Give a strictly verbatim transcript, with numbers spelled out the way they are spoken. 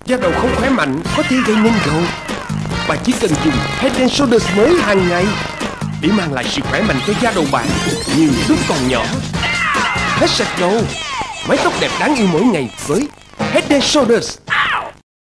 Da đầu không khỏe mạnh có thể gây nên gầu. Bạn chỉ cần dùng Head and Shoulders mới hàng ngày để mang lại sự khỏe mạnh cho da đầu bạn nhiều lúc còn nhỏ. Hết sạch đầu, mái tóc đẹp đáng yêu mỗi ngày với Head and Shoulders.